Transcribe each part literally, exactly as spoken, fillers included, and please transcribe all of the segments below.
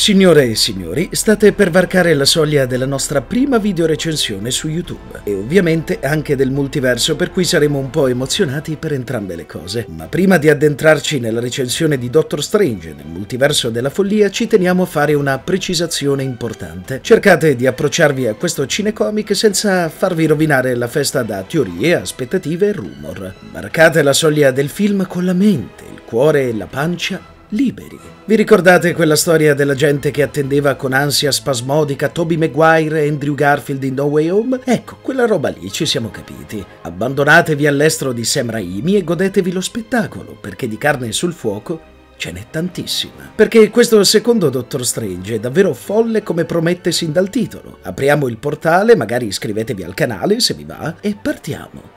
Signore e signori, state per varcare la soglia della nostra prima videorecensione su YouTube e ovviamente anche del multiverso, per cui saremo un po' emozionati per entrambe le cose. Ma prima di addentrarci nella recensione di Doctor Strange nel multiverso della follia, ci teniamo a fare una precisazione importante. Cercate di approcciarvi a questo cinecomic senza farvi rovinare la festa da teorie, aspettative e rumor. Varcate la soglia del film con la mente, il cuore e la pancia liberi. Vi ricordate quella storia della gente che attendeva con ansia spasmodica Tobey Maguire e Andrew Garfield in No Way Home? Ecco, quella roba lì, ci siamo capiti. Abbandonatevi all'estero di Sam Raimi e godetevi lo spettacolo, perché di carne sul fuoco ce n'è tantissima. Perché questo secondo Doctor Strange è davvero folle come promette sin dal titolo. Apriamo il portale, magari iscrivetevi al canale se vi va, e partiamo.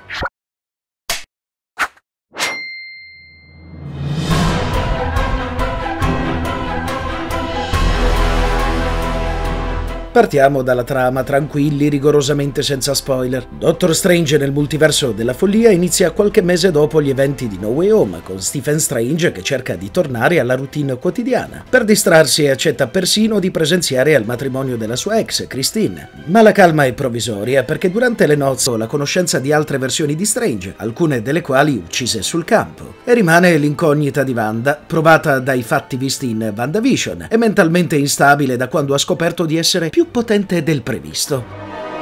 Partiamo dalla trama, tranquilli, rigorosamente senza spoiler. Doctor Strange nel multiverso della follia inizia qualche mese dopo gli eventi di No Way Home, con Stephen Strange che cerca di tornare alla routine quotidiana. Per distrarsi accetta persino di presenziare al matrimonio della sua ex, Christine. Ma la calma è provvisoria, perché durante le nozze ha la conoscenza di altre versioni di Strange, alcune delle quali uccise sul campo. E rimane l'incognita di Wanda, provata dai fatti visti in WandaVision, e mentalmente instabile da quando ha scoperto di essere più potente del previsto.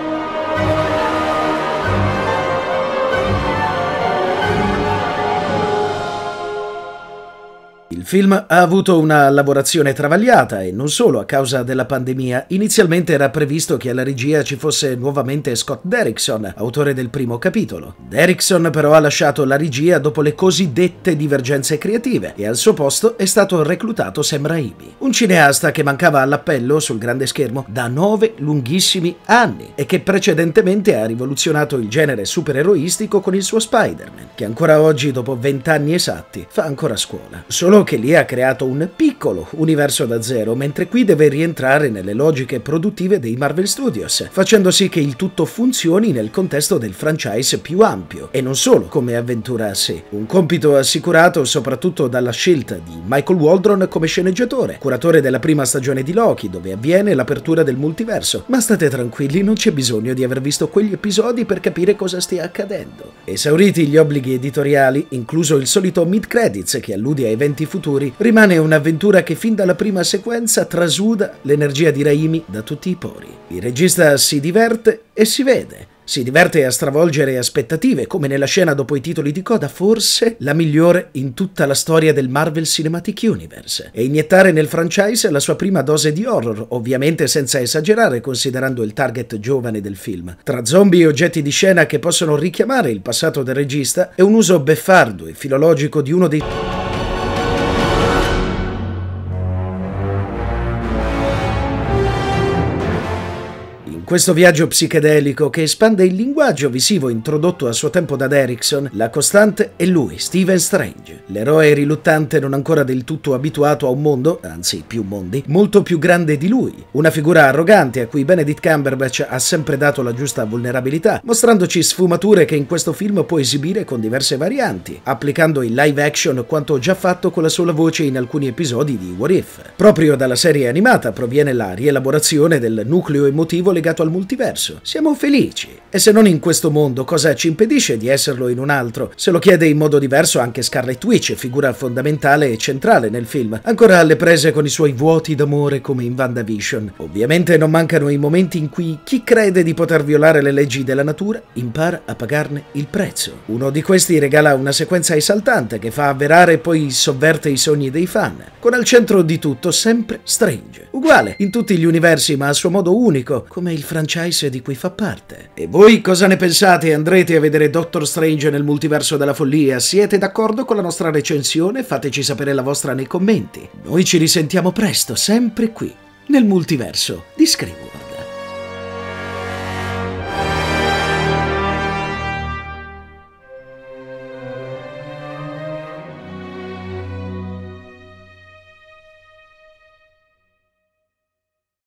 Il film ha avuto una lavorazione travagliata e non solo a causa della pandemia. Inizialmente era previsto che alla regia ci fosse nuovamente Scott Derrickson, autore del primo capitolo. Derrickson però ha lasciato la regia dopo le cosiddette divergenze creative e al suo posto è stato reclutato Sam Raimi, un cineasta che mancava all'appello sul grande schermo da nove lunghissimi anni e che precedentemente ha rivoluzionato il genere supereroistico con il suo Spider-Man, che ancora oggi, dopo vent'anni esatti, fa ancora scuola. Solo che lì ha creato un piccolo universo da zero, mentre qui deve rientrare nelle logiche produttive dei Marvel Studios, facendo sì che il tutto funzioni nel contesto del franchise più ampio, e non solo come avventura a sé. Un compito assicurato soprattutto dalla scelta di Michael Waldron come sceneggiatore, curatore della prima stagione di Loki, dove avviene l'apertura del multiverso. Ma state tranquilli, non c'è bisogno di aver visto quegli episodi per capire cosa stia accadendo. Esauriti gli obblighi editoriali, incluso il solito mid-credits che allude a eventi futuri, rimane un'avventura che fin dalla prima sequenza trasuda l'energia di Raimi da tutti i pori. Il regista si diverte e si vede. Si diverte a stravolgere aspettative, come nella scena dopo i titoli di coda, forse la migliore in tutta la storia del Marvel Cinematic Universe, e iniettare nel franchise la sua prima dose di horror, ovviamente senza esagerare considerando il target giovane del film. Tra zombie e oggetti di scena che possono richiamare il passato del regista e un uso beffardo e filologico di uno dei questo viaggio psichedelico che espande il linguaggio visivo introdotto a suo tempo da Derrickson. La costante è lui, Stephen Strange, l'eroe riluttante non ancora del tutto abituato a un mondo, anzi più mondi, molto più grande di lui. Una figura arrogante a cui Benedict Cumberbatch ha sempre dato la giusta vulnerabilità, mostrandoci sfumature che in questo film può esibire con diverse varianti, applicando in live action quanto già fatto con la sola voce in alcuni episodi di What If. Proprio dalla serie animata proviene la rielaborazione del nucleo emotivo legato al multiverso. Siamo felici. E se non in questo mondo, cosa ci impedisce di esserlo in un altro? Se lo chiede in modo diverso anche Scarlet Witch, figura fondamentale e centrale nel film, ancora alle prese con i suoi vuoti d'amore come in WandaVision. Ovviamente non mancano i momenti in cui chi crede di poter violare le leggi della natura impara a pagarne il prezzo. Uno di questi regala una sequenza esaltante che fa avverare e poi sovverte i sogni dei fan, con al centro di tutto sempre Strange, uguale in tutti gli universi ma a suo modo unico, come il franchise di cui fa parte. E voi cosa ne pensate? Andrete a vedere Doctor Strange nel multiverso della follia? Siete d'accordo con la nostra recensione? Fateci sapere la vostra nei commenti. Noi ci risentiamo presto, sempre qui, nel multiverso di Scrivo.